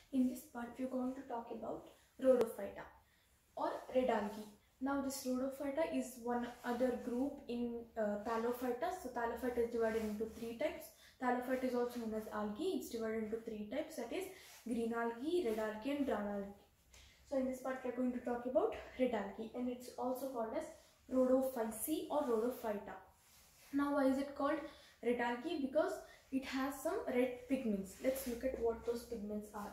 In this part, we are going to talk about Rhodophyta or red algae. Now, this Rhodophyta is one other group in Thallophyta. So, Thallophyta is divided into three types. Thallophyta is also known as algae. It's divided into three types, that is green algae, red algae, and brown algae. So, in this part, we are going to talk about red algae, and it's also called as Rhodophyceae or Rhodophyta. Now, why is it called red algae? Because it has some red pigments. Let's look at what those pigments are.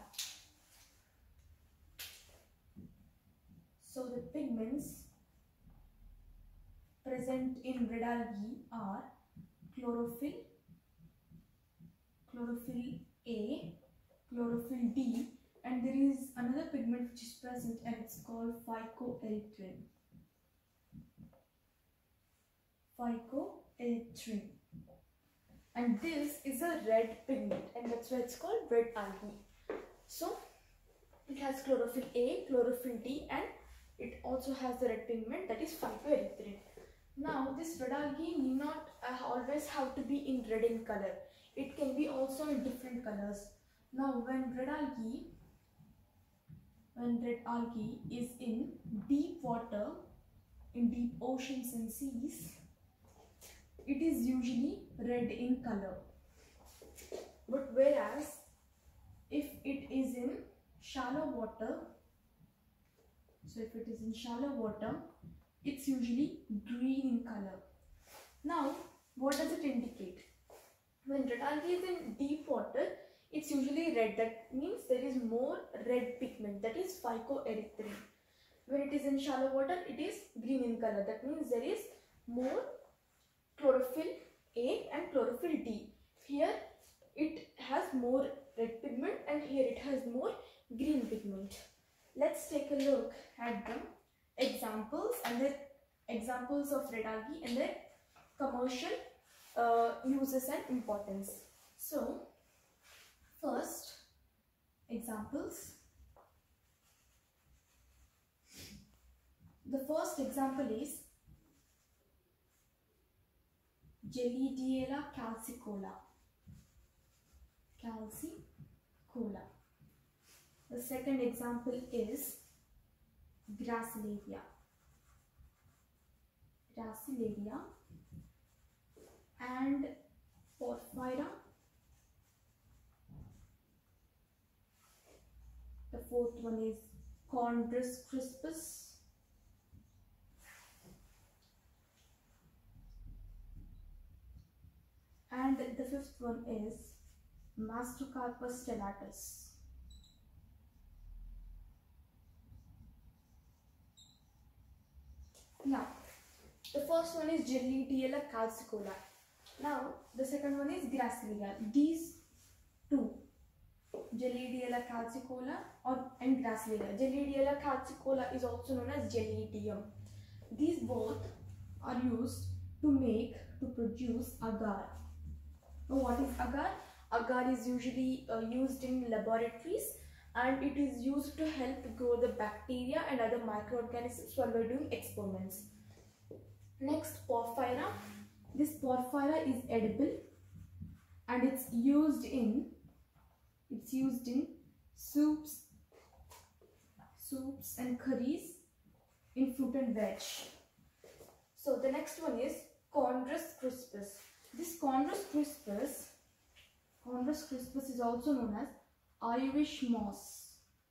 So the pigments present in red algae are chlorophyll, chlorophyll A, chlorophyll D, and there is another pigment which is present and it's called phycoerythrin. Phycoerythrin. And this is a red pigment, and that's why it's called red algae. So it has chlorophyll A, chlorophyll D, and it also has the red pigment, that is phycoerythrin. Now this red algae need not always have to be in red in color. It can be also in different colors. Now when red algae is in deep water, in deep oceans and seas, it is usually red in color. But whereas if it is in shallow water, so if it is in shallow water, it's usually green in color. Now, what does it indicate? When red algae is in deep water, it's usually red. That means there is more red pigment, that is phycoerythrin. When it is in shallow water, it is green in color. That means there is more chlorophyll A and chlorophyll D. Here it has more red pigment and here it has more green pigment. Let's take a look at the examples and the examples of red algae and their commercial uses and importance. So, first, examples. The first example is Gellidiella calcicola. Calcicola. The second example is Gracilaria. Gracilaria and Porphyra. The fourth one is Chondrus crispus. And the fifth one is Mastrocarpus stellatus. Now, the first one is Gellidiella calcicola. Now, the second one is Gracilaria. These two, Gellidiella calcicola and Gracilaria. Gellidiella calcicola is also known as Gellidium. These both are used to produce agar. Now, what is agar? Agar is usually used in laboratories, and it is used to help grow the bacteria and other microorganisms while we're doing experiments. Next, Porphyra. This Porphyra is edible and it's used in soups and curries, in fruit and veg. So the next one is Chondrus crispus. This Chondrus crispus is also known as Irish moss.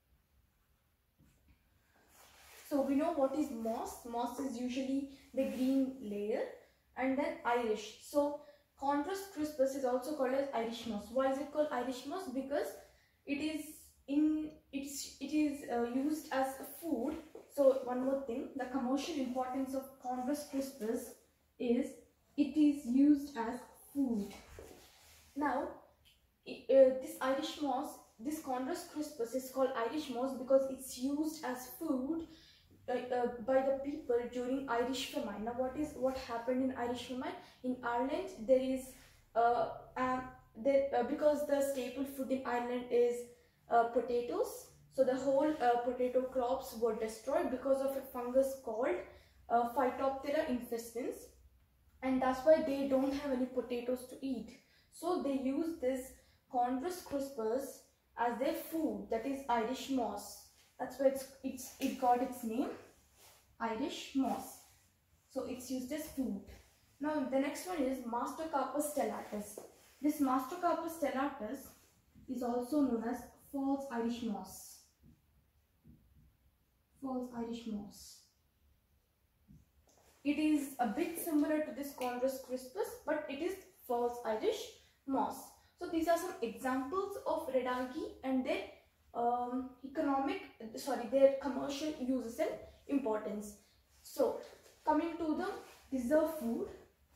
So we know what is moss. Moss is usually the green layer, and then Irish. So Chondrus crispus is also called as Irish moss. Why is it called Irish moss? Because it is used as a food. So one more thing, the commercial importance of Chondrus crispus is it is used as food. Now, this Irish moss, this Chondrus crispus is called Irish moss because it's used as food by the people during Irish famine. Now, what happened in Irish famine? In Ireland, there is because the staple food in Ireland is potatoes. So the whole potato crops were destroyed because of a fungus called Phytophthora infestans, and that's why they don't have any potatoes to eat. So they use this Chondrus crispus as their food, that is Irish moss. That's why it got its name, Irish moss. So it's used as food. Now the next one is Mastocarpus stellatus. This Mastocarpus stellatus is also known as false Irish moss. False Irish moss. It is a bit similar to this Chondrus crispus, but it is false Irish moss. So these are some examples of red algae and their their commercial uses and importance. So coming to the reserve food.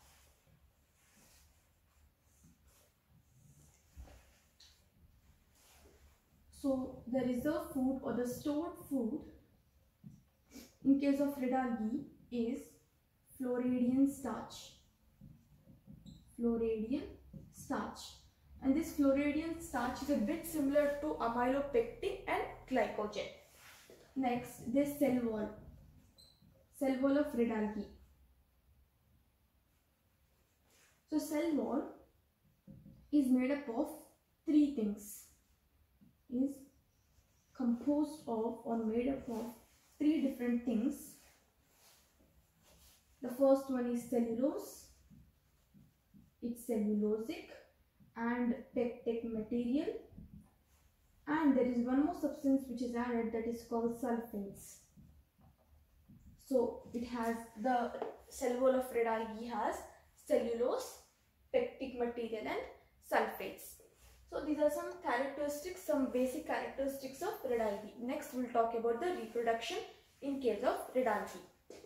So the reserve food or the stored food in case of red algae is Floridian starch. Floridian starch. And this Floridian starch is a bit similar to amylopectin and glycogen. Next, this cell wall. Cell wall of red algae. So cell wall is made up of three things. Is composed of or made up of three different things. The first one is cellulose. It's cellulosic and pectic material, and there is one more substance which is added, that is called sulfates. So it has, the cell wall of red algae has cellulose, pectic material and sulfates. So these are some characteristics, some basic characteristics of red algae. Next we'll talk about the reproduction in case of red algae.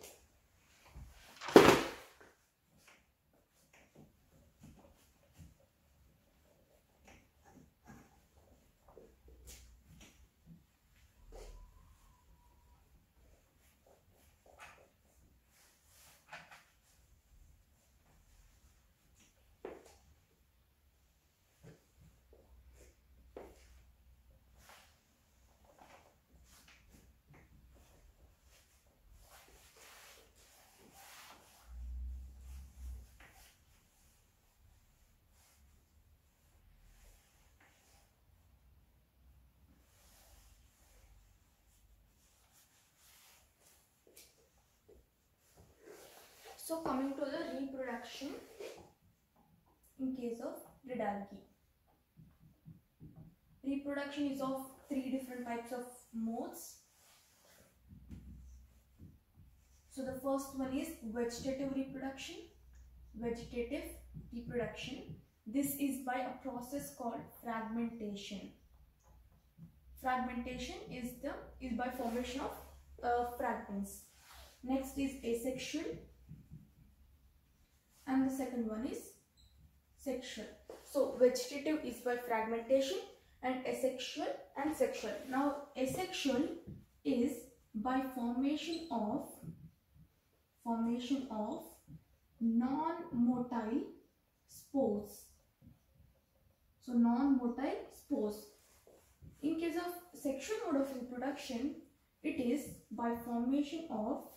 So coming to the reproduction in case of red algae. Reproduction is of three different types of modes. So the first one is vegetative reproduction. Vegetative reproduction. This is by a process called fragmentation. Fragmentation is by formation of fragments. Next is asexual. And the second one is sexual. So vegetative is by fragmentation and asexual and sexual. Now asexual is by formation of non-motile spores. So non-motile spores. In case of sexual mode of reproduction, it is by formation of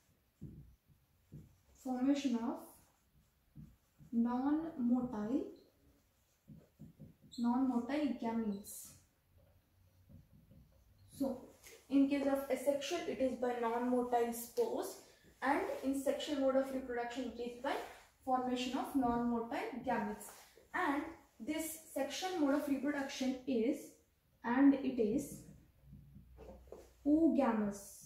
non-motile gametes. So in case of asexual, it is by non-motile spores, and in sexual mode of reproduction, it is by formation of non-motile gametes. And this sexual mode of reproduction is oogamous.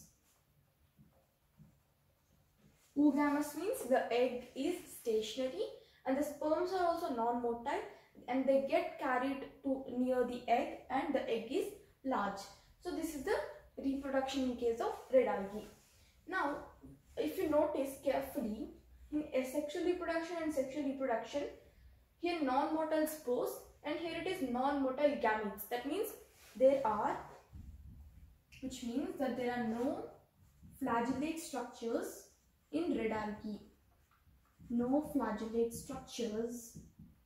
Oogamous means the egg is stationary and the sperms are also non-motile, and they get carried to near the egg and the egg is large. So this is the reproduction in case of red algae. Now if you notice carefully, in asexual reproduction and sexual reproduction, here non-motile spores and here it is non-motile gametes. That means there are no flagellate structures in red algae. No flagellate structures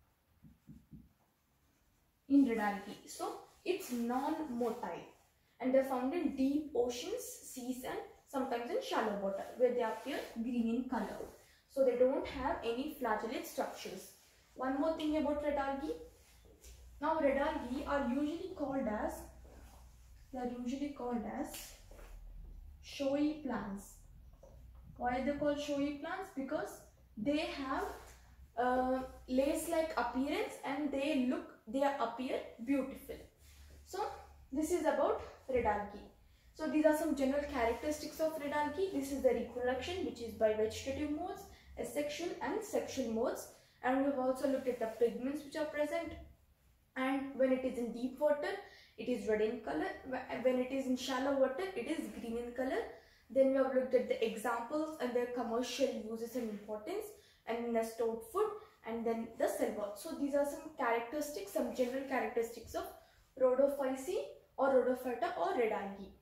in red algae. So it's non-motile and they're found in deep oceans, seas and sometimes in shallow water where they appear green in color. So they don't have any flagellate structures. One more thing about red algae. Now red algae are usually called as showy plants. Why are they called showy plants? Because they have lace-like appearance and they appear beautiful. So this is about red algae. So these are some general characteristics of red algae. This is the reproduction, which is by vegetative modes, asexual and sexual modes, and we have also looked at the pigments which are present. And when it is in deep water, it is red in color. When it is in shallow water, it is green in color. Then we have looked at the examples and their commercial uses and importance, and in the stored food, and then the cell wall. So these are some characteristics, some general characteristics of Rhodophyceae or Rhodophyta or red algae.